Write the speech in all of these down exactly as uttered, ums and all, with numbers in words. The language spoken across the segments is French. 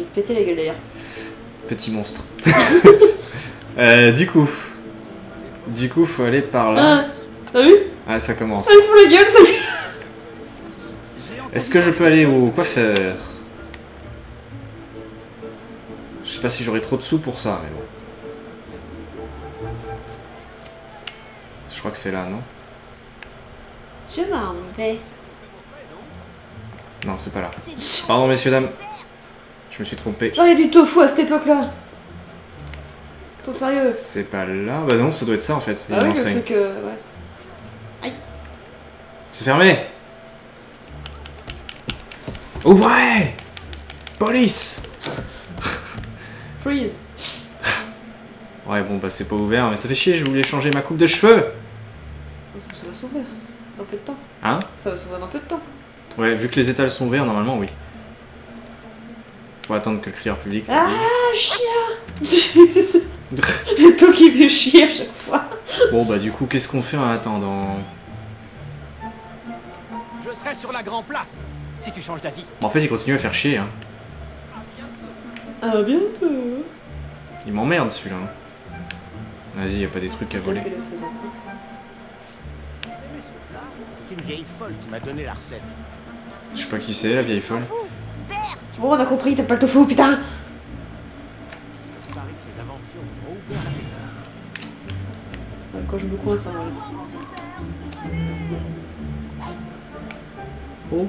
vais te péter la gueule d'ailleurs. Petit monstre. euh, du coup. Du coup, faut aller par là. Ah, t'as vu? Ah, ça commence. Ah, ils font la gueule, ça y est. Est-ce que je peux aller au coiffeur? Je sais pas si j'aurai trop de sous pour ça, mais bon. Je crois que c'est là, non? Je m'en vais. Non, c'est pas là. Pardon, messieurs, dames. Je me suis trompé. Genre, il y a du tofu à cette époque-là. T'es sérieux? C'est pas là? Bah non, ça doit être ça en fait. Il y a Ah une oui, le enseigne. truc, euh, ouais. Aïe. C'est fermé! Ouvrez! Police! Freeze. Ouais, bon, bah c'est pas ouvert, mais ça fait chier, je voulais changer ma coupe de cheveux! Ça va s'ouvrir dans peu de temps. Hein? Ça va s'ouvrir dans peu de temps. Ouais, vu que les étals sont ouverts, normalement, oui. Faut attendre que le crieur public... Ah, chien. Et toi qui fait chier à chaque fois. Bon, bah du coup, qu'est-ce qu'on fait en attendant? Je serai sur la Grand Place, si tu changes d'avis. Bon, en fait, il continue à faire chier, hein. À bientôt. Il m'emmerde, celui-là. hein. Vas-y, y a pas des trucs à voler. C'est une vieille folle qui m'a donné la recette. Je sais pas qui c'est, la vieille folle. Bon, on a compris, t'as pas le tofu, putain. Il paraît que ses aventures nous ont ouvert la tête. Quand je me coince, ça va. Oh.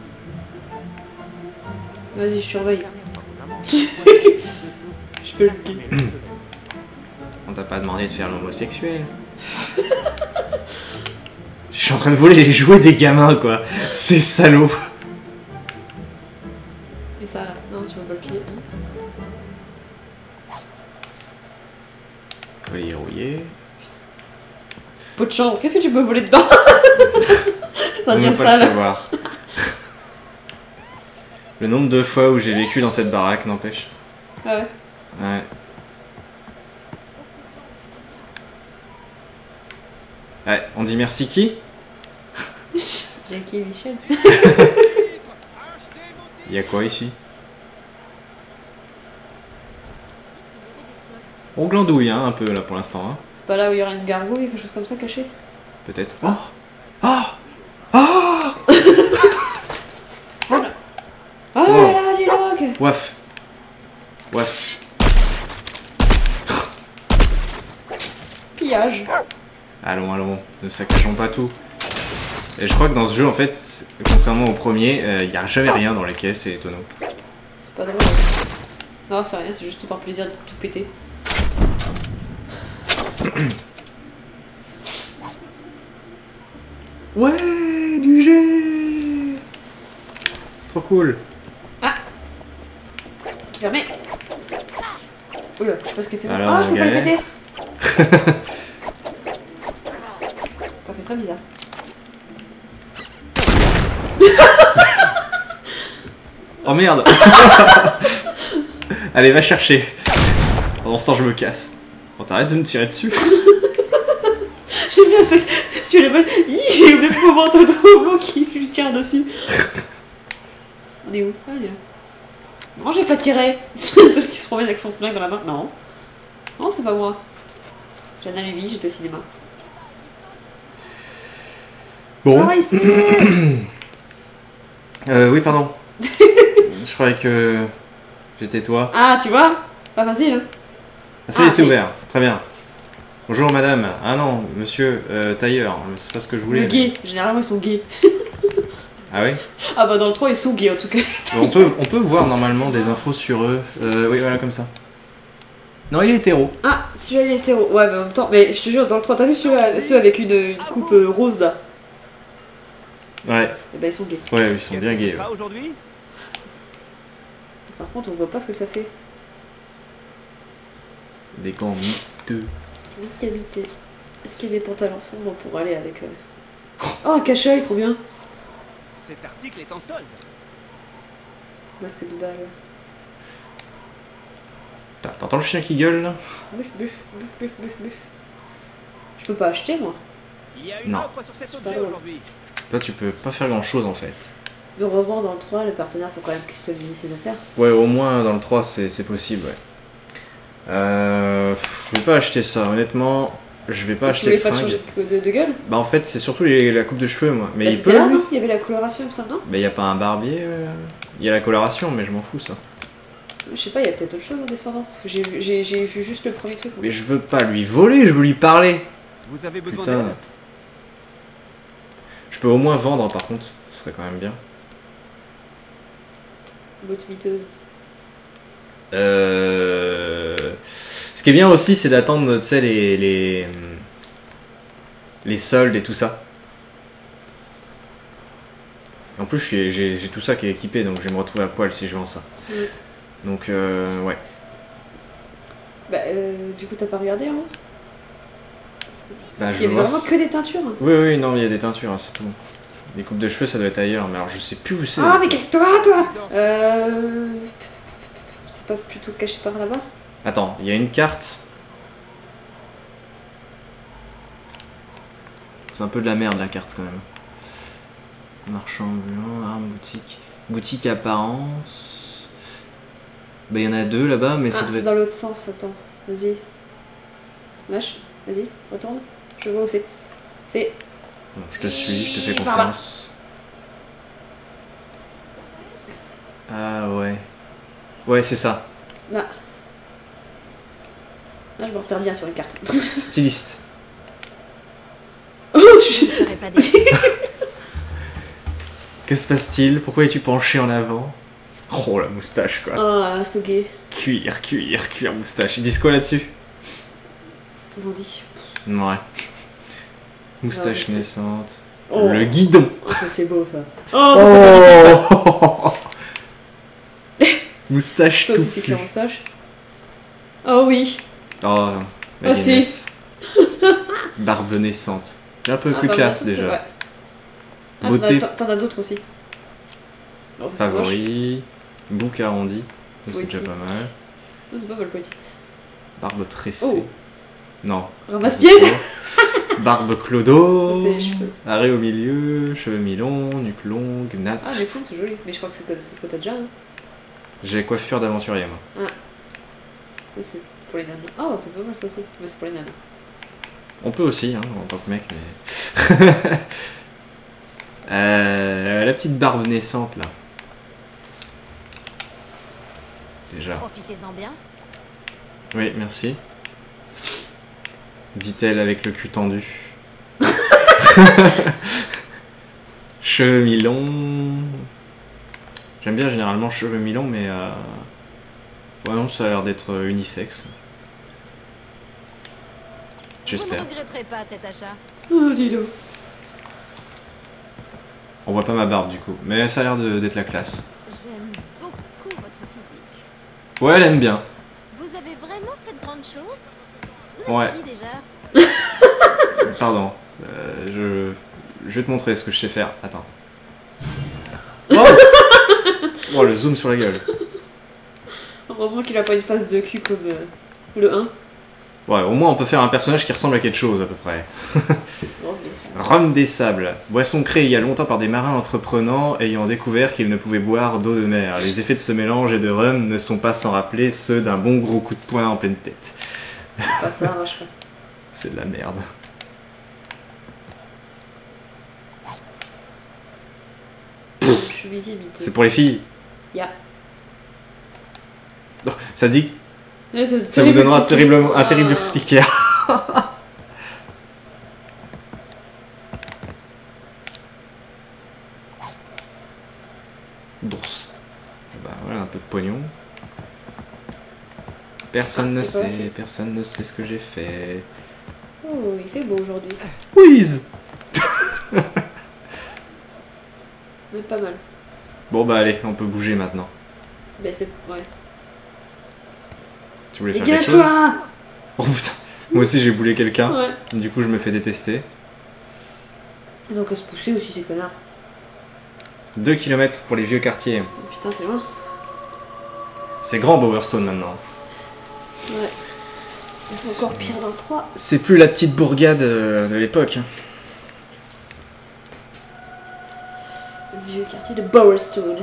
Vas-y, je surveille. Je fais le gay. On t'a pas demandé de faire l'homosexuel. Je suis en train de voler les jouets des gamins, quoi. C'est salaud. Et ça, là. Non, tu vas pas le piller. Hein. Collier rouillé. Pot de chambre, qu'est-ce que tu peux voler dedans? Ça On ne devient peut pas le sale. savoir. Le nombre de fois où j'ai vécu dans cette baraque n'empêche. Ah ouais. Ouais. Ouais, on dit merci qui? Jackie et Michel. Il y a quoi ici? On glandouille hein, un peu là pour l'instant. Hein. C'est pas là où il y aura une gargouille, quelque chose comme ça caché? Peut-être. Oh! Oh! Oh! Oh là! Oh Oh. là, dis donc! Waf! Waf! Pillage. Allons, allons, ne saccageons pas tout. Et je crois que dans ce jeu, en fait, contrairement au premier, il euh, n'y a jamais rien dans les caisses, c'est étonnant. C'est pas drôle. Non, c'est rien, c'est juste tout par plaisir de tout péter. Ouais, du jet! Trop cool! Ah! Fermé! Oula, je sais pas ce qu'elle fait. Alors, Ah, je peux pas le galère. péter! Ça fait très bizarre. Oh merde! Allez, va chercher! Pendant ce temps, je me casse. Bon, t'arrêtes de me tirer dessus? J'aime bien, c'est. Tu l'as pas. J'ai oublié le moment, t'as trop blanc qui lui tire dessus. On est où? Ah, il est là. Non, j'ai pas tiré. Tout ce qui se promène avec son flingue dans la main. Non. Non, c'est pas moi. J'adore les vies, j'étais au cinéma. Bon. Ah, ici. Euh, oui, pardon. Je croyais que j'étais toi. Ah, tu vois? Pas facile, hein? Ah, ça y Ah, est, c'est oui. ouvert. Très bien. Bonjour, madame. Ah non, monsieur, euh, tailleur. C'est pas ce que je voulais. Le gay. Généralement, ils sont gays. Ah oui? Ah bah dans le trois, ils sont gays en tout cas. on, peut, on peut voir normalement des infos sur eux. Euh, oui, voilà, comme ça. Non, il est hétéro. Ah, celui-là, il est hétéro. Ouais, mais en même temps, mais je te jure, dans le trois, t'as vu ceux, ceux avec une, une coupe euh, rose là? Ouais, Eh ben, ils sont gays. ouais, ils sont bien gays. Sera ouais. aujourd'hui? Par contre, on voit pas ce que ça fait. Des gants miteux. Vite, vite. Est-ce qu'il y a des pantalons sombres pour aller avec. Euh... Oh, un cache-œil, trop bien. Cet article est en solde. Masque de balle. T'as- T'entends le chien qui gueule là? Buff, buff, buff, buff, buff, buff. Je peux pas acheter, moi. Il y a une Non. offre sur cet pas objet drôle. aujourd'hui. Toi, tu peux pas faire grand chose en fait. Mais heureusement, dans le trois, le partenaire peut quand même customiser ses affaires. Ouais, au moins dans le trois, c'est c'est possible, ouais. Euh, je vais pas acheter ça, honnêtement. Je vais pas Tu acheter voulais le pas te fringue. changer de, de, de gueule? Bah en fait, c'est surtout les- la coupe de cheveux, moi. Mais Bah, il c'était peut, là, lui. non? Il y avait la coloration, ça, non? Mais y a pas un barbier. euh, Il y a la coloration, mais je m'en fous, ça. Je sais pas, il y a peut-être autre chose en descendant. Parce que j'ai vu, j'ai- j'ai vu juste le premier truc. moi. Mais je veux pas lui voler, je veux lui parler. Vous avez besoin Putain. d'aide? Je peux au moins vendre, par contre. Ce serait quand même bien. Botte miteuse. Euh... Ce qui est bien aussi, c'est d'attendre, tu sais, les, les... les soldes et tout ça. En plus, je suis- j'ai j'ai tout ça qui est équipé, donc je vais me retrouver à poil si je vends ça. Mm. Donc, euh, ouais. Bah, euh, du coup, t'as pas regardé, hein? Bah, Parce je qu'il y avait vois vraiment ça. que des teintures. Oui, oui, non, mais il y a des teintures, hein, c'est tout. Les coupes de cheveux, ça doit être ailleurs, mais alors je sais plus où c'est. Ah, mais casse-toi, toi! Euh. C'est pas plutôt caché par là-bas? Attends, il y a une carte. C'est un peu de la merde la carte quand même. Marchand ambulant, arme, boutique. Boutique apparence. Bah il y en a deux là-bas, mais ça Ah, doit c'est être... dans l'autre sens, attends. Vas-y. Vache, vas-y, retourne. Je vois où c'est. C'est. Bon, je te suis, je te fais Par là. confiance. Ah ouais. Ouais, c'est ça. Là. Là, je me repère bien sur les cartes. Styliste. Oh, je... Je ne ferai pas des... Que se passe-t-il? Pourquoi es-tu penché en avant? Oh la moustache quoi. Ah, ce gay. Cuir, cuir, cuir, moustache. Ils disent quoi là-dessus? Bandit. Ouais. Moustache Non, mais naissante. Oh. Le guidon. Oh, ça c'est beau ça. Oh, ça c'est magnifique Oh Moustache ça. Ça aussi c'est touffue. clair, on sache. Oh oui. Oh, la Oh, si. gaynesse. Barbe naissante. C'est un peu Ah, plus bah, classe ça, c'est déjà. vrai. Ah, Beauté. t'en as- T'en as d'autres aussi. Non, ça, c'est moche. Favori. Bouc arrondi. Ça, c'est Oui, déjà si. pas mal. Non, c'est pas mal poétique. Barbe tressée. Oh. Non. Ramasse-pied. Barbe clodo. C'est les cheveux. Arrêt au milieu. Cheveux mi-longs. Nuque longue. Natte. Ah, mais cool, c'est joli. Mais je crois que c'est que- c'est ce que t'as déjà. Hein. J'ai coiffure d'aventurier moi. Ça, c'est pour les nanas. Oh, c'est pas mal ça aussi. Mais c'est pour les nanas. On peut aussi, hein, en tant que mec, mais... euh, la petite barbe naissante, là. Déjà. Profitez-en bien. Oui, merci. Dit-elle avec le cul tendu. Cheveux mi-longs. J'aime bien généralement cheveux mi-longs, mais... Euh... Ouais, non, ça a l'air d'être unisexe. Vous J'espère. ne regretterez pas cet achat. Oh, dis donc. On voit pas ma barbe, du coup. Mais ça a l'air de- d'être la classe. J'aime beaucoup votre physique. Ouais, elle aime bien. Vous avez vraiment fait de grandes choses? Vous êtes Ouais. qui déjà? Pardon, euh, je... je vais te montrer ce que je sais faire. Attends. Oh, oh le zoom sur la gueule. Heureusement qu'il a pas une face de cul comme euh, le un. Ouais, au moins on peut faire un personnage qui ressemble à quelque chose à peu près. Oh, mais ça- Rhum des sables. Boisson créée il y a longtemps par des marins entreprenants ayant découvert qu'ils ne pouvaient boire d'eau de mer. Les effets de ce mélange et de rhum ne sont pas sans rappeler ceux d'un bon gros coup de poing en pleine tête. Enfin, ça arrache pas. C'est de la merde. Je suis visible. C'est pour les filles. Ya. Oh, ça dit Ouais, ça, ça vous donnera terriblement, un terrible Ah. Ikea. Bourse. Bah voilà, un peu de pognon. Personne Ah, ne c'est pas sait, fait. personne ne sait ce que j'ai fait. Oh, il fait beau aujourd'hui. Whiz. Mais pas mal. Bon bah allez, on peut bouger maintenant. Ben c'est... Ouais. Tu voulais faire quelque chose? Dégage-toi. Oh putain, moi aussi j'ai boulé quelqu'un. Ouais. Du coup je me fais détester. Ils ont qu'à se pousser aussi, ces connards. deux kilomètres pour les vieux quartiers. Oh, putain, c'est loin. C'est grand Bowerstone maintenant. Ouais. C'est encore pire dans le trois. C'est plus la petite bourgade euh, de l'époque. Vieux quartier de Bowerstone.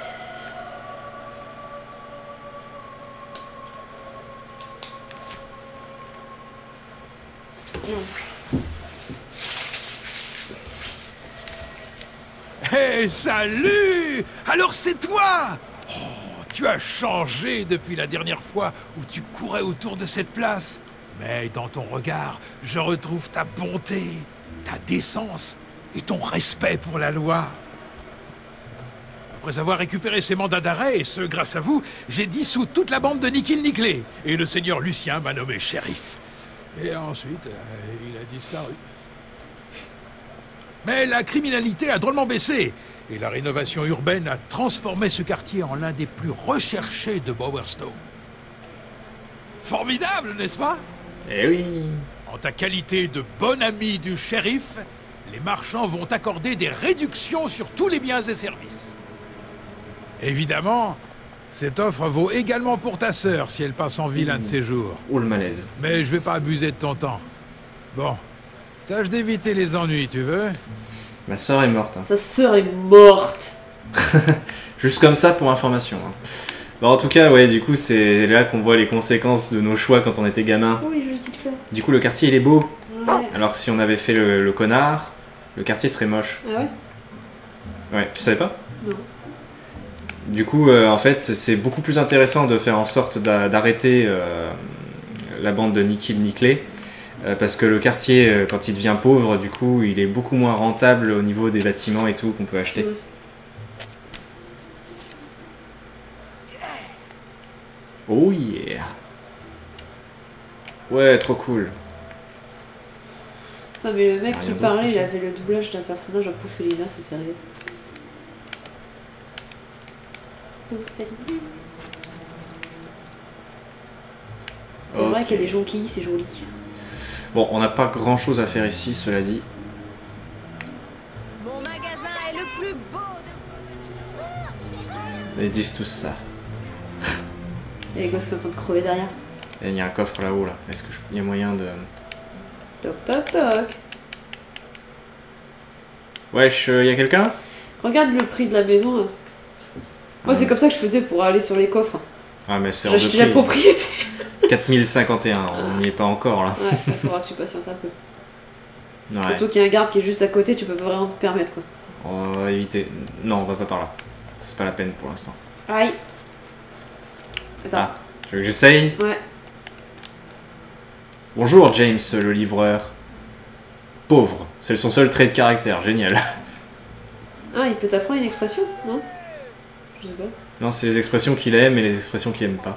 Hé, hey, salut! Alors c'est toi! Oh, tu as changé depuis la dernière fois où tu courais autour de cette place. Mais dans ton regard, je retrouve ta bonté, ta décence et ton respect pour la loi. Après avoir récupéré ces mandats d'arrêt, et ce grâce à vous, j'ai dissous toute la bande de Nikhil Nicklé. Et le seigneur Lucien m'a nommé shérif. Et ensuite, euh, il a disparu. Mais la criminalité a drôlement baissé, et la rénovation urbaine a transformé ce quartier en l'un des plus recherchés de Bowerstone. Formidable, n'est-ce pas? Eh oui. En ta qualité de bon ami du shérif, les marchands vont accorder des réductions sur tous les biens et services. Évidemment, cette offre vaut également pour ta sœur si elle passe en ville un de ces jours. Ou le malaise. Mais je vais pas abuser de ton temps. Bon. Tâche d'éviter les ennuis, tu veux? Ma soeur est morte. Hein. Sa sœur est morte. Juste comme ça pour information. Hein. Bon, en tout cas, ouais, du coup, c'est là qu'on voit les conséquences de nos choix quand on était gamin. Oui, je petite fleur. Du coup, le quartier, il est beau. Ouais. Alors que si on avait fait le, le connard, le quartier serait moche. Ah ouais? Ouais, tu savais pas? Non. Du coup, euh, en fait, c'est beaucoup plus intéressant de faire en sorte d'arrêter euh, la bande de Nikhil Nicklé. Euh, parce que le quartier, euh, quand il devient pauvre, du coup, il est beaucoup moins rentable au niveau des bâtiments et tout qu'on peut acheter. Ouais. Oh yeah! Ouais, trop cool. Non mais le mec Rien qui d'autre, parlait, il ça. avait le doublage d'un personnage en Pousselina, ça fait rire. Pousselina. C'est vrai Ok. qu'il y a des jonquilles, c'est joli. Bon, on n'a pas grand chose à faire ici, cela dit. Mon magasin est le plus beau de... Ils disent tous ça. Et les gosses sont en train de crever derrière. Et il y a un coffre là-haut, là. Est-ce qu'il y a moyen de... Toc toc toc. Wesh, il y a quelqu'un? Regarde le prix de la maison. Là. Moi, c'est comme ça que je faisais pour aller sur les coffres. Ah, mais c'est hors de J'achetais prix. la propriété. quatre mille cinquante et un, on n'y est pas encore, là. Ouais, il faudra que tu patientes un peu. Ouais. Surtout qu'il y a un garde qui est juste à côté, tu peux pas vraiment te permettre. Quoi. On va éviter. Non, on va pas par là. C'est pas la peine pour l'instant. Aïe. Attends. Ah, tu veux que j'essaye? Ouais. Bonjour, James, le livreur. Pauvre, c'est son seul trait de caractère, génial. Ah, il peut t'apprendre une expression, non? Je sais pas. Non, c'est les expressions qu'il aime et les expressions qu'il aime pas.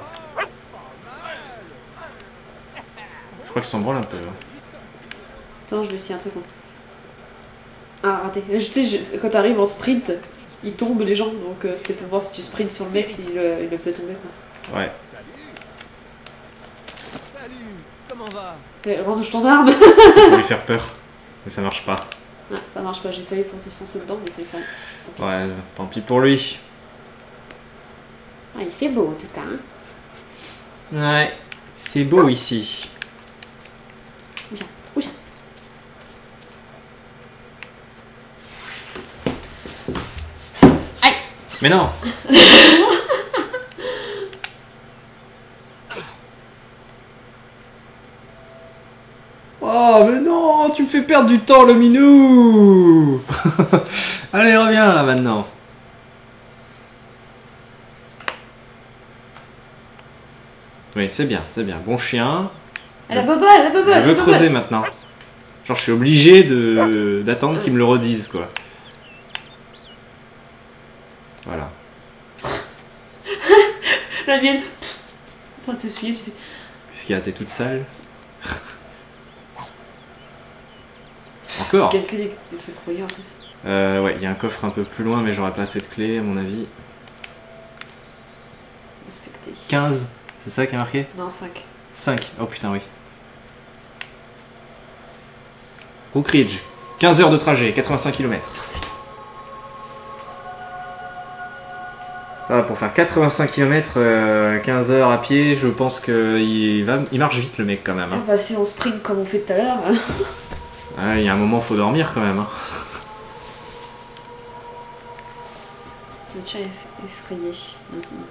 Je crois qu'il s'en branle un peu. Hein. Attends, je vais essayer un truc. Hein. Ah, raté. Je sais, je- quand t'arrives en sprint, ils tombent les gens, donc euh, c'était pour voir si tu sprints sur le mec, s'il euh, il le faisait tomber. Quoi. Ouais. Salut, comment va? Eh, range ton arme. C'était pour lui faire peur. Mais ça marche pas. Ah, ça marche pas, j'ai failli pour se foncer dedans, mais c'est fait. Ouais, tant pis pour lui. Ah, il fait beau en tout cas. Hein. Ouais, c'est beau ici. Viens, viens. Aïe. Mais non. Oh, mais non, tu me fais perdre du temps, le minou. Allez, reviens là maintenant. Oui, c'est bien, c'est bien. Bon chien. Elle a boba, elle a boba. Je elle a veux boba. creuser maintenant. Genre, je suis obligé de d'attendre qu'ils me le redisent, quoi. Voilà. La mienne. En train de s'essuyer, tu sais. Qu'est-ce qu'il y a? T'es toute sale? Encore? Il y a que des, des trucs croyants en plus. Euh, ouais, il y a un coffre un peu plus loin, mais j'aurais pas assez de clés, à mon avis. Respecté. quinze, c'est ça qui est marqué? Non, cinq. cinq, oh putain, oui. Rookridge, quinze heures de trajet, quatre-vingt-cinq kilomètres. Ça va, pour faire quatre-vingt-cinq kilomètres, euh, quinze heures à pied, je pense qu'il va, il marche vite le mec quand même. Ah Hein. bah si on sprint comme on fait tout à l'heure. Hein. Ah, il y a un moment, faut dormir quand même. Hein. déjà eff effrayé. Maintenant.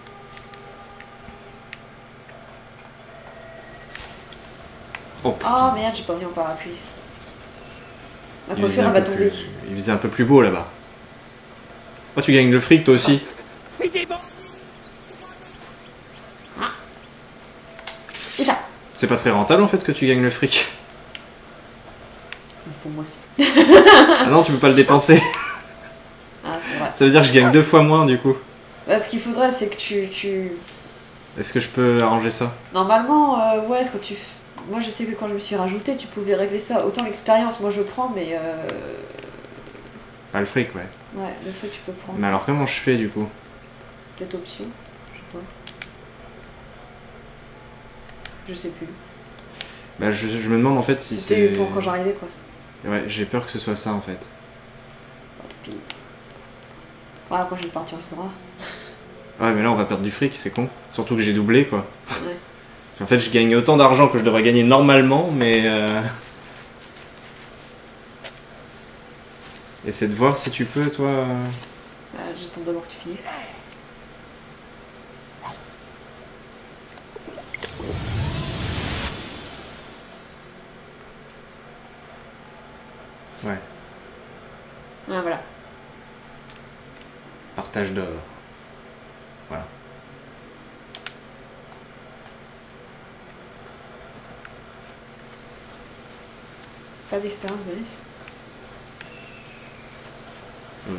Oh Oh putain. merde, j'ai pas mis en parapluie. La Il faisait coiffure un elle va peu tomber. plus- il faisait un peu plus beau là-bas. Oh, tu gagnes le fric toi aussi. Et des bon- Et ça. C'est pas très rentable en fait que tu gagnes le fric. Pour moi aussi. Ah non, tu peux pas le dépenser. Ah, c'est vrai. Ça veut dire que je gagne deux fois moins du coup. Bah, ce qu'il faudrait, c'est que tu, tu... Est-ce que je peux arranger ça? Normalement, euh, ouais, ce que tu... Moi, je sais que quand je me suis rajouté, tu pouvais régler ça. Autant l'expérience, moi, je prends, mais... Euh... Pas le fric, ouais. Ouais, le fait, tu peux prendre. Mais alors comment je fais du coup? Peut-être option. Je sais pas. Je sais plus. Bah je, je me demande en fait si C'était c'est... pour quand j'arrivais, quoi. Ouais, j'ai peur que ce soit ça en fait. Puis... Voilà, quand j'ai parti, on le saura. Ouais, mais là on va perdre du fric, c'est con. Surtout que j'ai doublé quoi. Ouais. En fait, je gagne autant d'argent que je devrais gagner normalement, mais... Euh... Essaie de voir si tu peux, toi... Bah, j'attends d'abord que tu finisses. Ouais, Ah, voilà. partage d'or. Voilà. Pas d'expérience, bonus. Euh...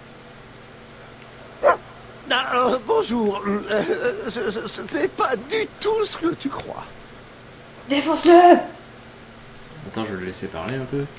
Ah, euh, bonjour. Euh, ce ce- ce n'est pas du tout ce que tu crois. Défonce-le! Attends, je vais le laisser parler un peu.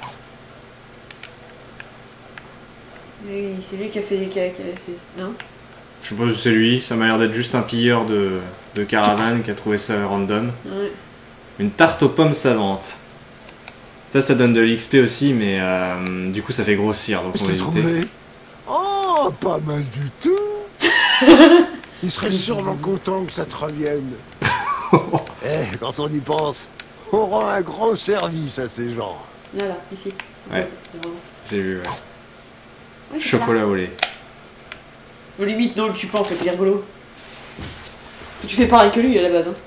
Oui, c'est lui qui a fait des cacs. Non? Je sais pas si c'est lui, ça m'a l'air d'être juste un pilleur de, de caravane qui a trouvé ça random. Ouais. Une tarte aux pommes savantes. Ça, ça donne de l'X P aussi, mais euh, du coup ça fait grossir, donc Je on va t'ai éviter. trouvé. Oh, pas mal du tout. Il serait sûrement content que ça te revienne. Eh, quand on y pense, on rend un grand service à ces gens. Là, là, ici. Ouais. C'est vraiment- J'ai vu, ouais. Ouais, c'est Chocolat au lait. ça. Au limite, non, le tue pas en fait, il est rigolo. Parce que tu fais pareil que lui à la base. Hein.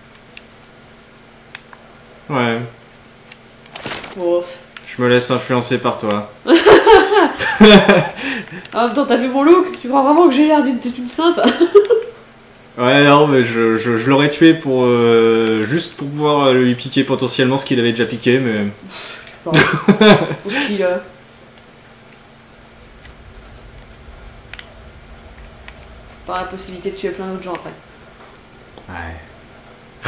Ouais, Oh. je me laisse influencer par toi. En même temps, t'as vu mon look? Tu crois vraiment que j'ai l'air d'être une sainte? Ouais, non, mais je, je, je l'aurais tué pour euh, juste pour pouvoir lui piquer potentiellement ce qu'il avait déjà piqué, mais... Pour ce qu'il a. Par la possibilité de tuer plein d'autres gens après. Ouais.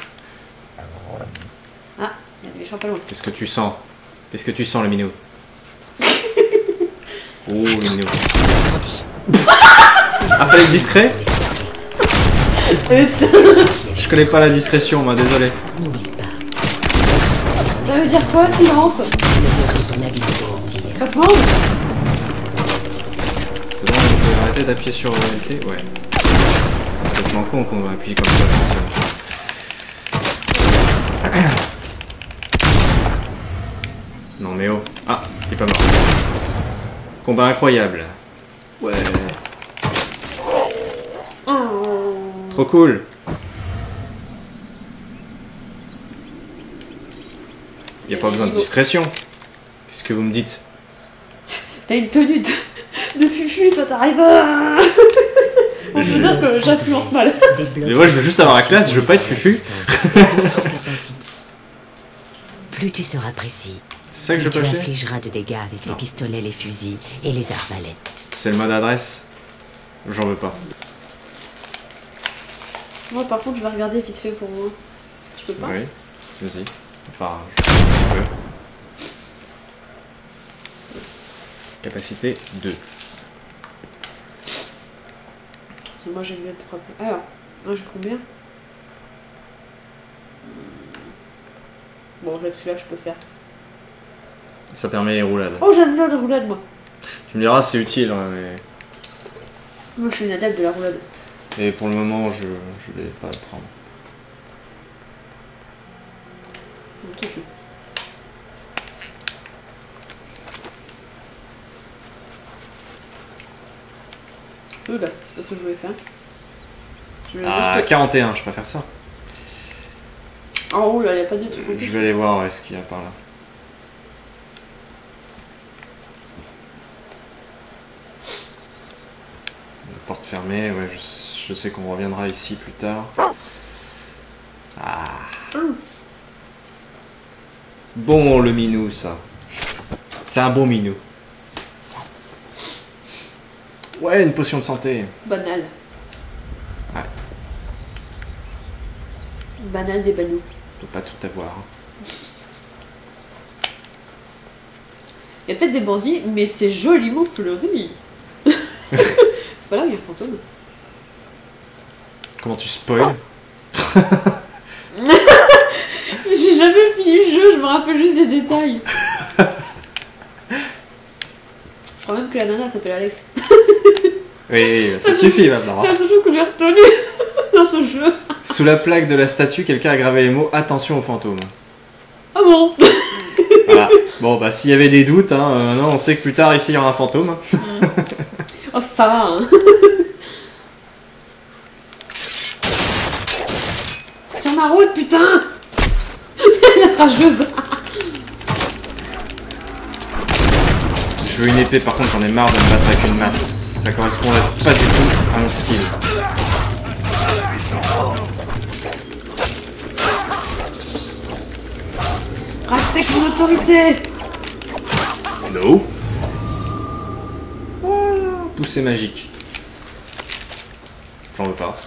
Ah, il y a des méchants pas loin. Qu'est-ce que tu sens? Qu'est-ce que tu sens, le minou? Oh, le minou. Ah, fallait être discret? Oups. Je connais pas la discrétion, moi, désolé. Ça veut dire quoi, silence? Ça se mange? C'est bon, on peut arrêter d'appuyer sur L T? Ouais. C'est complètement con qu'on appuie comme ça. Non mais oh. Ah, il est pas mort. Combat incroyable. Ouais. Trop cool. Y a pas besoin de discrétion. Qu'est-ce que vous me dites? T'as une tenue de, de fufu, toi t'arrives à... On peut dire que j'influence mal. Mais moi je veux juste avoir la classe, je veux pas être fufu. Plus tu seras précis, C'est ça que je plus peux tu acheter? infligeras de dégâts avec les pistolets, les fusils et les arbalètes. C'est le mode adresse. J'en veux pas. Moi par contre je vais regarder vite fait pour vous. Tu peux pas? Oui, vas-y. Enfin, je sais pas si tu peux. Capacité deux. Parce que moi j'aime bien trois points. Alors, moi j'ai combien? Bon, je celui-là je peux faire. Ça permet les roulades. Oh, j'aime bien la roulade moi. Tu me diras, c'est utile, hein, mais... Moi je suis une adepte de la roulade. Et pour le moment, je, je vais pas le prendre. Ok. là, c'est pas ce que je voulais faire. Je voulais Ah, juste... quarante et un, je préfère ça. En haut là, il n'y a pas de trucs. Je vais aller voir ouais, ce qu'il y a par là. La porte fermée, ouais, je, je sais qu'on reviendra ici plus tard. Ah. Bon, le minou, ça. C'est un bon minou. Ouais, une potion de santé. Banal. Ouais. Banal des banous. On peut pas tout avoir. hein. Il y a peut-être des bandits, mais c'est joliment fleuri. C'est pas là où il y a le fantôme. Comment tu spoil? J'ai jamais fini le jeu, je me rappelle juste des détails. Je crois même que la nana s'appelle Alex. Oui, ça suffit maintenant. C'est la seule chose que j'ai retenue dans ce jeu. Sous la plaque de la statue, quelqu'un a gravé les mots « Attention aux fantômes Ah bon ». Voilà. Bon, bah s'il y avait des doutes, hein, euh, non, on sait que plus tard ici il y aura un fantôme. Oh ça va hein. Sur ma route putain. La rageuse. Je veux une épée, par contre j'en ai marre de me battre avec une masse. Ça correspondrait pas du tout à mon style. Respecte mon autorité. No. Oh, poussée magique. J'en veux pas.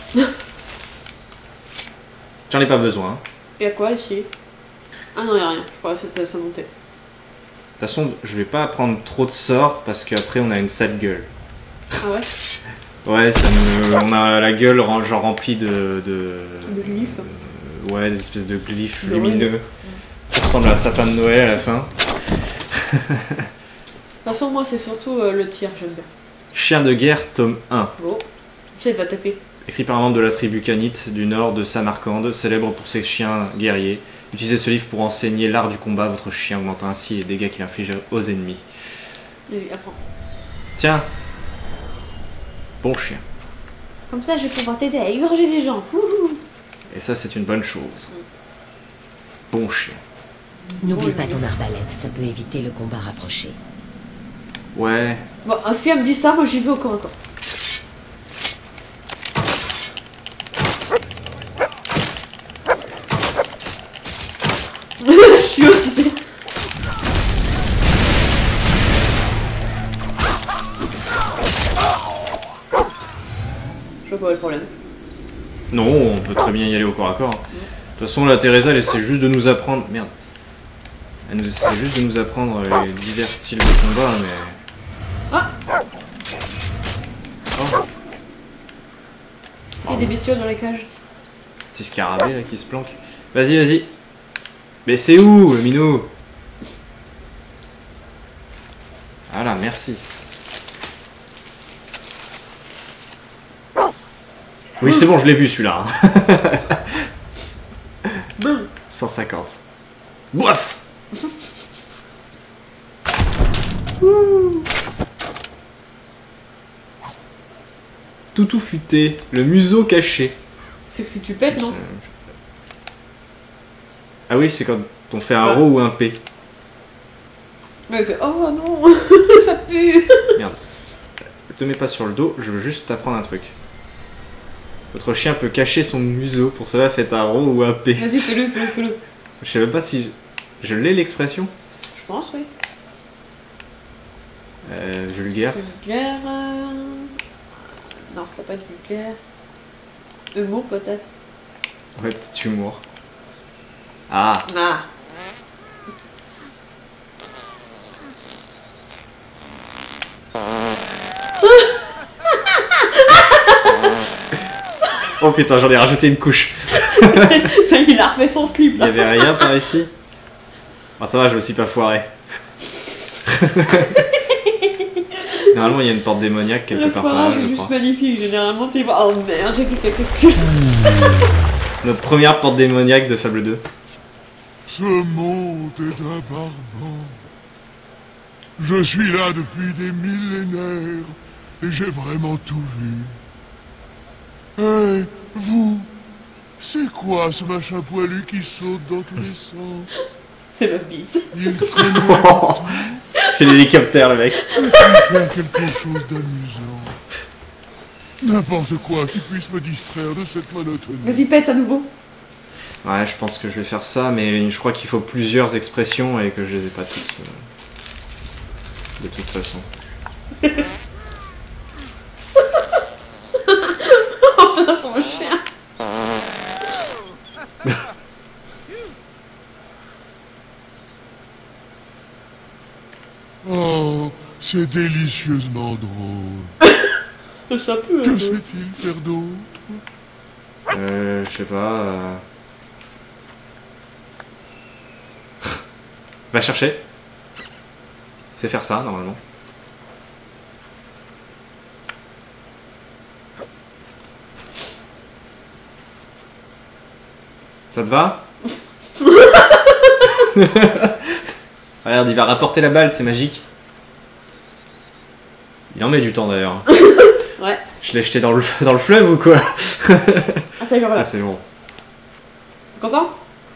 J'en ai pas besoin. Y'a quoi ici? Ah non y'a rien, je crois que c'était ça montait. De toute façon, je vais pas apprendre trop de sorts parce qu'après on a une sale gueule. Ah ouais? Ouais, ça me... on a la gueule ren- genre remplie de... de... De glyphes. euh, ouais, des espèces de glyphes De lumineux. Qui ressemblent à un sapin de Noël à la fin. De toute façon moi c'est surtout euh, le tir, j'aime bien. Chien de guerre, tome un. Bon, ça il va taper. Écrit par un membre de la tribu Canite du nord de Samarcande, célèbre pour ses chiens guerriers. Utilisez ce livre pour enseigner l'art du combat. Votre chien augmente ainsi les dégâts qu'il inflige aux ennemis. Vas-y, apprends. Tiens. Bon chien. Comme ça je vais pouvoir t'aider à égorger des gens. Wouhou. Et ça, c'est une bonne chose. Bon chien. N'oublie Oui, pas oui. ton arbalète, ça peut éviter le combat rapproché. Ouais. Bon, si elle me dit ça, moi j'y vais au corps à corps. Je suis tu sais. Je vois pas le problème. Non, on peut très bien y aller au corps à corps. De toute façon, la Teresa, elle essaie juste de nous apprendre... Merde. Elle nous essaie juste de nous apprendre les divers styles de combat, mais... Ah, Oh, il y a des bestioles dans les cages. petit scarabée là qui se planque. Vas-y, vas-y. Mais c'est où, le minot? Voilà, merci. Oui, c'est bon, je l'ai vu celui-là. hein. cent cinquante. Boif. Toutou futé, le museau caché. C'est que si tu pètes, non? Ah oui, c'est quand on fait un Ouais. rho ou un P. Mais il fait oh non, ça pue. Merde. Te mets pas sur le dos, je veux juste t'apprendre un truc. Votre chien peut cacher son museau, pour cela faites un rho ou un P. Vas-y, fais-le, fais-le, fais-le. Je sais même pas si je, je l'ai l'expression. Je pense, oui. Euh, vulgaire. Vulgaire. euh, Non, ça va pas être vulgaire. Humour, peut-être. Ouais, petit humour. Ah, Ah. oh putain, j'en ai rajouté une couche. Ça, il a refait son slip Il y là. avait rien par ici. Ah ça va, je me suis pas foiré. Normalement, il y a une porte démoniaque quelque Le part par là, foirage je est juste crois. magnifique. Généralement, tu vois. Oh merde, j'ai fait quelque chose. Notre première porte démoniaque de Fable deux. Ce monde est un barbant. Je suis là depuis des millénaires, et j'ai vraiment tout vu. Hé, vous, c'est quoi ce machin poilu qui saute dans tous les sens? C'est ma bite. Il connaît Fait l'hélicoptère, le mec. peut-il faire quelque chose d'amusant? N'importe quoi qui puisse me distraire de cette monotonie. Vas-y, pète à nouveau. Ouais, je pense que je vais faire ça, mais je crois qu'il faut plusieurs expressions et que je les ai pas toutes. euh, De toute façon. Enfin, son chien. Oh, c'est délicieusement drôle. Ça pue, Que hein. sait-il faire d'autre? Euh, je sais pas. Euh... Va chercher. C'est faire ça, normalement. Ça te va? Regarde, il va rapporter la balle, c'est magique. Il en met du temps d'ailleurs. Ouais. Je l'ai jeté dans le, dans le fleuve ou quoi? Ah, ça y est, voilà. Ah, c'est bon. T'es content?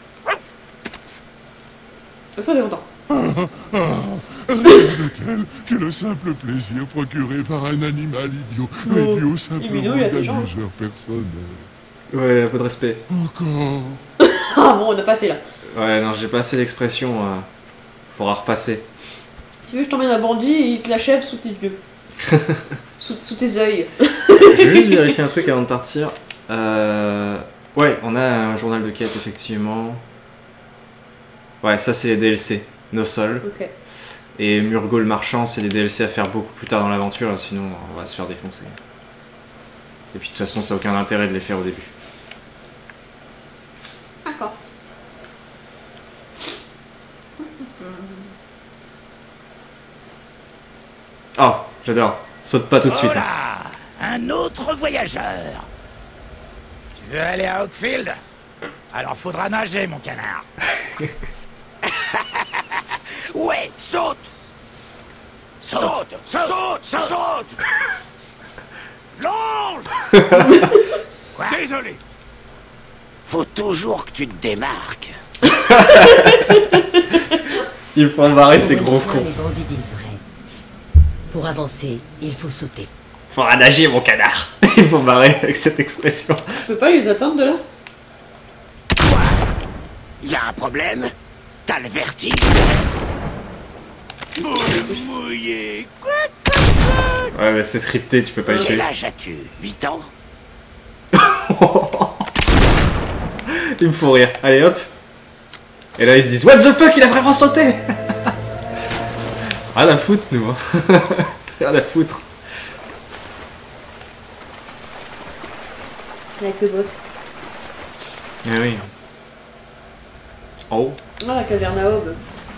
Ça, t'es content. Rien de tel que le simple plaisir procuré par un animal idiot, Oh, réduit au il est simple mignon, rôle il a des jambes. d'amuseur personnel. Ouais, un peu de respect. Encore. Ah bon, on a passé là. Ouais, non, j'ai pas assez d'expression euh, pour en repasser. Si tu veux, je t'emmène un bandit et il te l'achève sous tes yeux. sous, sous tes yeux. Je vais juste vérifier un truc avant de partir. Euh... Ouais, on a un journal de quête, effectivement. Ouais, ça c'est les D L C. No Sol. Ok. Et Murgo le marchand, c'est des D L C à faire beaucoup plus tard dans l'aventure, sinon on va se faire défoncer. Et puis de toute façon, ça n'a aucun intérêt de les faire au début. D'accord. Oh, j'adore. Saute pas tout de suite. hein. Voilà, un autre voyageur. Tu veux aller à Oakfield? Alors faudra nager, mon canard. Ouais, saute. Saute, saute, saute, saute. Plonge. Quoi? Désolé. Faut toujours que tu te démarques. Ils font marrer ces Pour gros une fois, cons. les bandits disent vrai. Pour avancer, il faut sauter. Faudra nager, mon canard. Ils font marrer avec cette expression. Tu peux pas les attendre de là? Y a un problème? T'as le vertige? Mouillé. Ouais, mais c'est scripté, tu peux pas les Quel tuer. âge as-tu? huit ans? Il me faut rire. Allez, hop. Et là, ils se disent what the fuck, il a vraiment sauté. Rien à foutre, nous. Hein. Rien à foutre. Il y a que le boss. Eh oui. Oh. Ah, la caverne à Aube.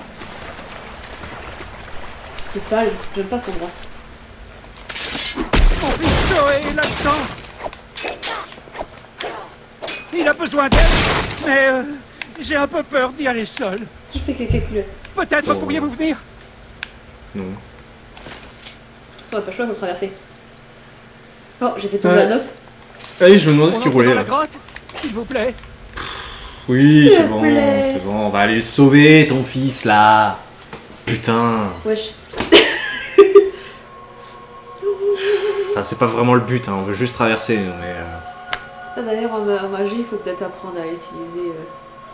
C'est sale, j'aime pas cet endroit. Mon fils Zoé est là-dedans. Il a besoin d'aide, mais euh, j'ai un peu peur d'y aller seul. Je fais quelques culottes. Peut-être Oh. pourriez-vous venir? Non. On a pas le choix, faut traverser. Oh, j'ai fait tomber Ouais. la noce. Allez, je me demandais ce On qui entre roulait dans là. la grotte, s'il vous plaît. Oui, S'il c'est te bon, plaît. c'est bon. On va aller le sauver, ton fils là. Putain. Wesh. Enfin, c'est pas vraiment le but, hein. On veut juste traverser, nous, mais. euh, Putain, d'ailleurs, en, ma- en magie, il faut peut-être apprendre à utiliser euh,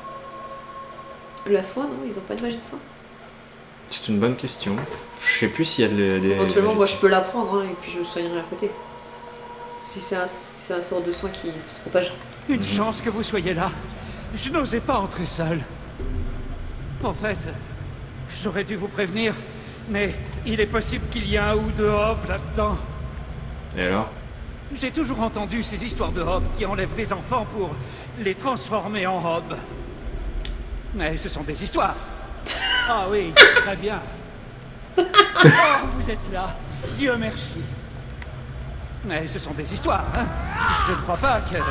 la soin, non? Ils ont pas de magie de soin? C'est une bonne question. Je sais plus s'il y a de, des. Éventuellement, des- moi je peux l'apprendre hein, et puis je soignerai à côté. Si c'est un, si c'est un sort de soin qui se propage. Une chance que vous soyez là. Je n'osais pas entrer seul. En fait, j'aurais dû vous prévenir, mais il est possible qu'il y ait un ou deux hobs là-dedans. Et alors? J'ai toujours entendu ces histoires de hobs qui enlèvent des enfants pour les transformer en hobs. Mais ce sont des histoires. Ah oui, très bien. Oh, vous êtes là. Dieu merci. Mais ce sont des histoires, hein. Je ne crois pas que...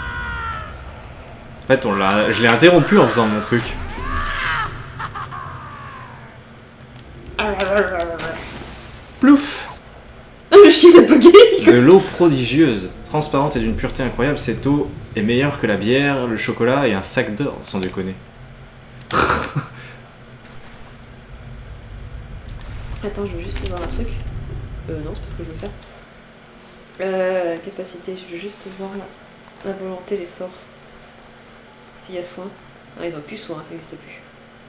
En fait, on l'a. Je l'ai interrompu en faisant mon truc. Ah, Plouf! le chien n'a pas De l'eau prodigieuse, transparente et d'une pureté incroyable, cette eau est meilleure que la bière, le chocolat et un sac d'or, sans déconner. Attends, je veux juste voir un truc. Euh, non, c'est pas ce que je veux faire. Euh, capacité, je veux juste voir la, la volonté, les sorts. S'il y a soin. Ah, ils ont plus soin, ça n'existe plus.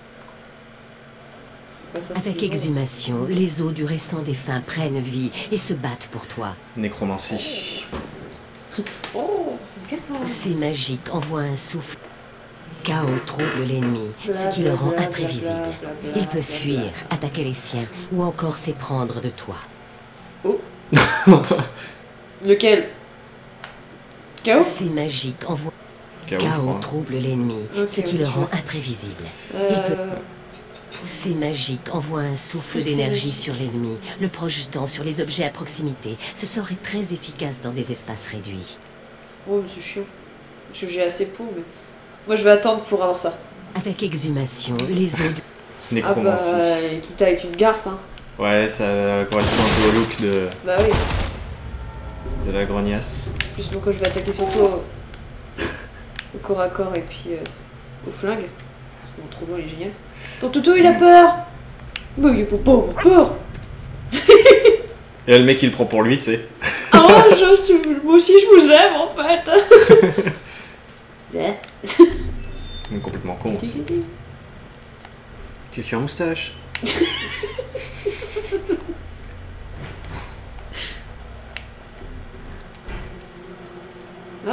C'est quoi ça, c'est Avec des ondes? exhumation, les os du récent défunt prennent vie et se battent pour toi. Nécromancie. Oh, c'est bien ça. Poussée magique envoie un souffle. Chaos trouble l'ennemi, Bla, ce qui bla, le rend bla, imprévisible. bla, bla, bla, Il peut bla, fuir, bla. attaquer les siens ou encore s'éprendre de toi. Oh. Lequel? Chaos? Poussée magique envoie. Chaos, je Chaos crois. trouble l'ennemi, Ok, ce qui vas-y, le je rend veux. imprévisible. Euh... Poussée magique envoie un souffle Poussée d'énergie magique. sur l'ennemi, le projetant sur les objets à proximité. Ce sort est très efficace dans des espaces réduits. Oh, mais c'est chiant. Parce que j'ai assez pour, mais... Moi, je vais attendre pour avoir ça. Avec exhumation, les os du... Ah bah, Nécromancie. euh, quitte avec une garce, hein. Ouais, ça correspond un peu au look de, Bah oui. de la grognasse. En plus, moi, quand je vais attaquer surtout au, au corps à corps et puis euh, au flingue. Parce que mon troublant, il est génial. Ton toutou, il a peur. Mais il faut pas avoir peur. Et là, le mec, il le prend pour lui, tu sais. Ah, je, tu- moi aussi, je vous aime, en fait. Ouais. Il est complètement con aussi. Quelqu'un en moustache. Ah.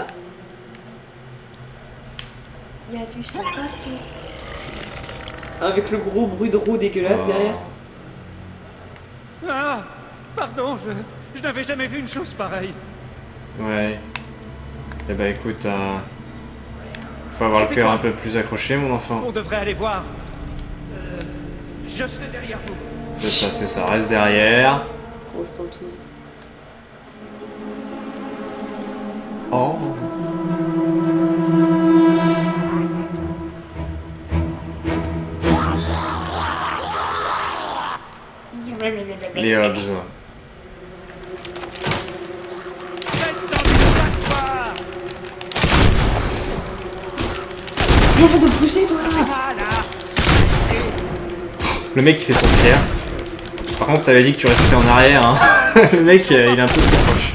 Il y a du sang partout. Avec le gros bruit de roue dégueulasse Oh. derrière. Ah, pardon, je, je n'avais jamais vu une chose pareille. Ouais. Eh ben écoute, euh, faut avoir le C'était cœur quoi un peu plus accroché, mon enfant. On devrait aller voir. Euh, je serai derrière vous. C'est ça, c'est ça. Reste derrière. Grosse tentouse. Oh. Les Hobbs. Faites en toi. Il arrête de pousser, toi. Voilà. Le mec, il fait son fier. Par contre, t'avais dit que tu restais en arrière. Hein. Le mec, euh, il est un peu trop proche.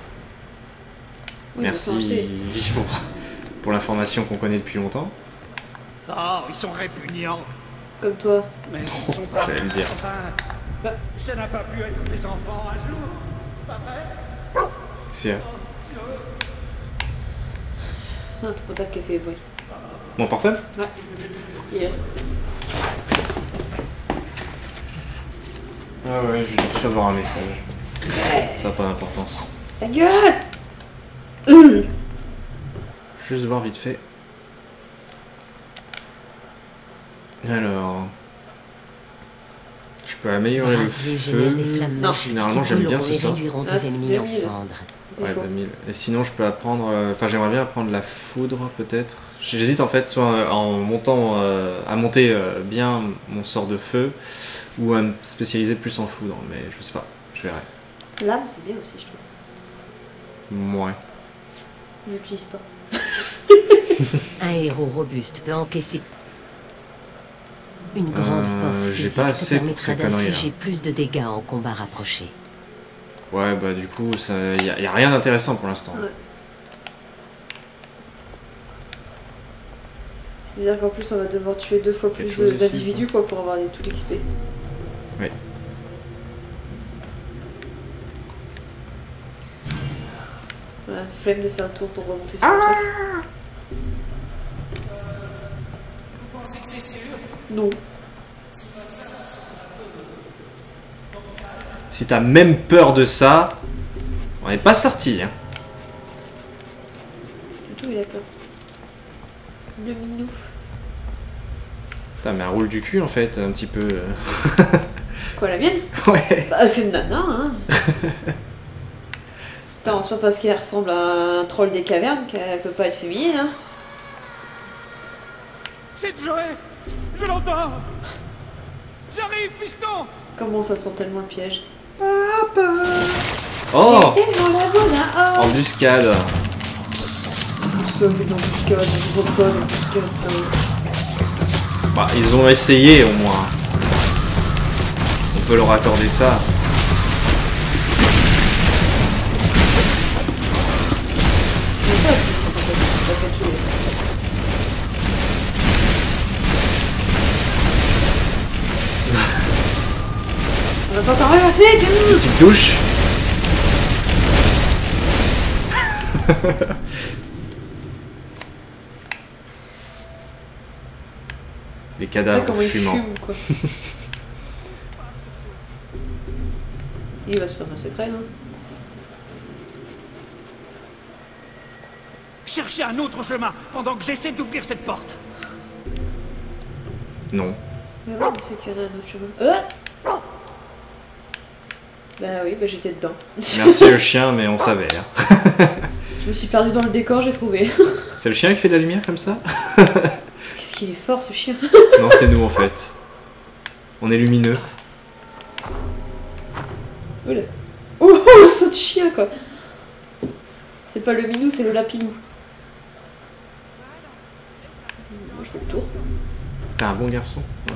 Oui, Merci mais ça, on le sait. pour, pour l'information qu'on connaît depuis longtemps. Oh, ils sont répugnants. Comme toi. Mais ils sont pas... J'allais le dire. Enfin, Bah. ça n'a pas pu être des enfants un jour. Pas vrai? C'est Ah, ton portable qui a fait le bruit. mon portable. Ouais. Hier. Ah ouais, je vais recevoir un message. Ça n'a pas d'importance. Ta gueule. Euh. Juste voir vite fait. Alors, je peux améliorer le Brase légionnaire des feu. flammes Non. magiques Généralement, qui j'aime bien brûleront ce et sort. réduiront Ah, tes ennemis deux en mille. cendres. Il Ouais, faut. deux mille. Et sinon, je peux apprendre. euh, Enfin, j'aimerais bien apprendre la foudre, peut-être. J'hésite en fait, soit euh, en montant, euh, à monter euh, bien mon sort de feu, ou à me spécialiser plus en foudre. Mais je sais pas, je verrai. L'âme, c'est bien aussi, je trouve. Ouais. Je l'utilise pas. Un héros robuste peut encaisser une grande Euh, force j'ai physique pas te assez pour permettra ces conneries, d'infliger plus de dégâts en combat rapproché. Ouais, bah du coup, il y, a- y a rien d'intéressant pour l'instant. Ouais. C'est-à-dire qu'en plus, on va devoir tuer deux fois Quelque plus chose de- ici, d'individus quoi, pour avoir les, tout l'X P. Ouais. Voilà, flemme de faire le tour pour remonter sur le truc. Non. Si t'as même peur de ça, on n'est pas sorti. Hein. Du tout, il a peur. Le minou. Putain, mais elle roule du cul en fait, un petit peu. Quoi, la mienne? Ouais. Bah, c'est une nana, hein. Putain, c'est pas parce qu'elle ressemble à un troll des cavernes qu'elle peut pas être féminine, hein. C'est Joé. Je l'entends. J'arrive, fiston. Comment ça sent tellement le piège? Oh, J'étais dans la voilà. Oh. embuscade. Ça, mais d'embuscade, je vois pas d'embuscade. Bah, ils ont essayé au moins. On peut leur accorder ça. On va pas t'en repasser, tiens. Petite douche. Des cadavres Comment il fumants. fume, quoi. Il va se faire un secret, non? Cherchez un autre chemin pendant que j'essaie d'ouvrir cette porte. Non. Mais ouais, c'est qu'il y en a un autre chemin. Euh bah oui, bah j'étais dedans. Merci le chien, mais on savait. Hein. Je me suis perdu dans le décor, j'ai trouvé. C'est le chien qui fait de la lumière comme ça? Qu'est-ce qu'il est fort ce chien. Non, c'est nous en fait. On est lumineux. Oula. Oh, oh, le saut de chien quoi. C'est pas le minou, c'est le lapinou. Moi je fais le tour. T'es un bon garçon. Ouais.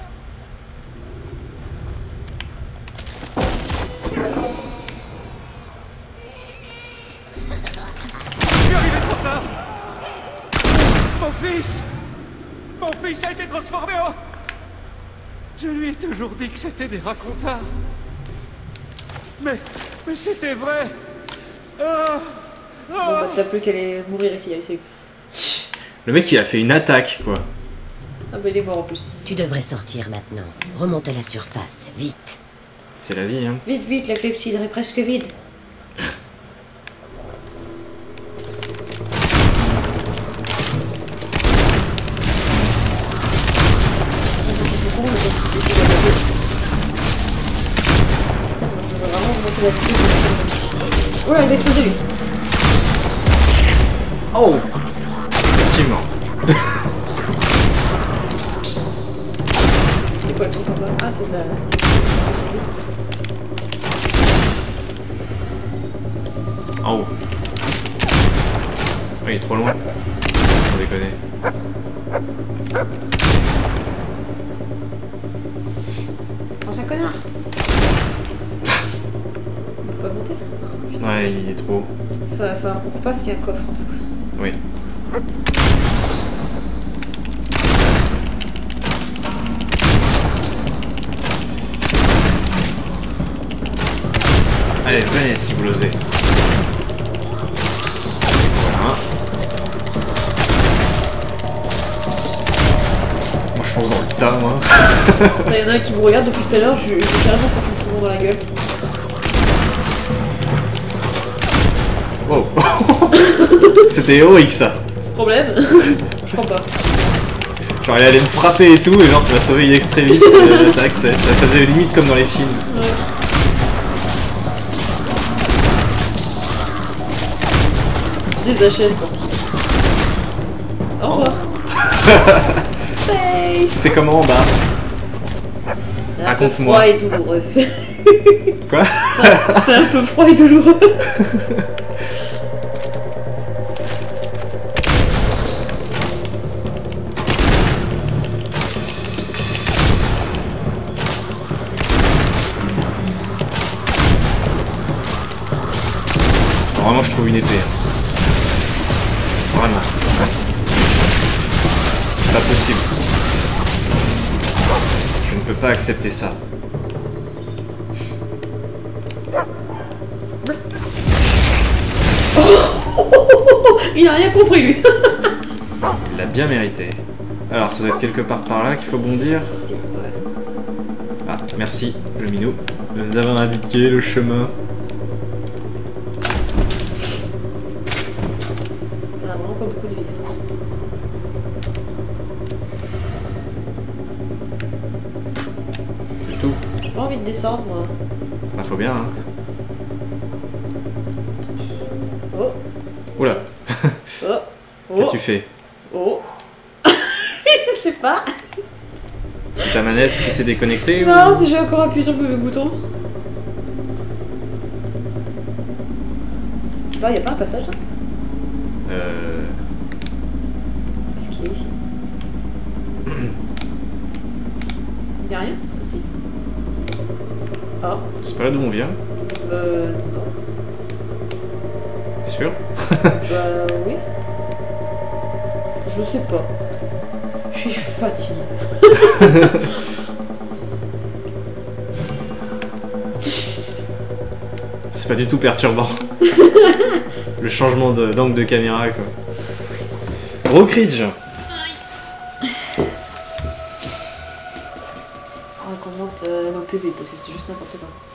Je suis arrivé trop tard. Mon fils Mon fils a été transformé en... Je lui ai toujours dit que c'était des racontars. Mais... Mais c'était vrai. Oh, oh. Bon bah t'as plus qu'à aller mourir ici, allez salut. Le mec il a fait une attaque quoi. Ah bah il est mort en plus. Tu devrais sortir maintenant. Remonte à la surface, vite. C'est la vie hein. Vite vite, la clepsydre est presque vide. Ouais, il va exploser lui. Oh. Effectivement. C'est quoi le truc en bas? Ah, c'est de la... En haut. Oh, il est trop loin. Sans déconner. Oh, c'est un connard. On peut pas monter? Putain. Ouais, il est trop haut. Ça va falloir qu'on repasse, il y a un coffre en tout cas. Oui. Allez, venez si vous l'osez. Voilà. Moi je fonce dans le tas, moi. Il y en a un qui me regarde depuis tout à l'heure, je je vais carrément faire un tour dans la gueule. Oh. C'était héroïque ça. Problème? Je crois pas. Genre il allait me frapper et tout, et genre tu m'as sauvé in extremis euh, l'attaque, ça, ça faisait limite comme dans les films. Ouais. Je les achète quoi. Au revoir. Space. C'est comment en bas? C'est un peu Raconte-moi. froid et douloureux. Quoi? C'est- C'est un peu froid et douloureux. Faut vraiment je trouve une épée. Vraiment. C'est pas possible. Je ne peux pas accepter ça. Il a rien compris lui. Il l'a bien mérité. Alors ça doit être quelque part par là qu'il faut bondir. Ah, merci, le minou, de nous avoir indiqué le chemin. T'en as vraiment pas beaucoup de vie. C'est tout. J'ai pas envie de descendre moi. Ah, faut bien, hein. Oh, Oula, oh, oh, qu'as-tu fait? oh. Je sais pas. C'est ta manette qui s'est déconnectée Non, ou... si j'ai encore appuyé sur le bouton. Attends, y'a pas un passage là? Euh... Qu'est-ce qu'il y a ici? Y'a rien? Si. Ah. C'est pas là d'où on vient? Euh. Non. T'es sûr? Bah oui. Je sais pas. Je suis fatiguée. C'est pas du tout perturbant. Le changement d'angle de, de caméra quoi. Rockridge. On va qu'on monte euh, nos P V parce que c'est juste n'importe quoi.